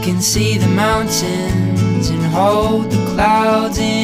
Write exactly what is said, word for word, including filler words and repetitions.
can see the mountains and hold the clouds in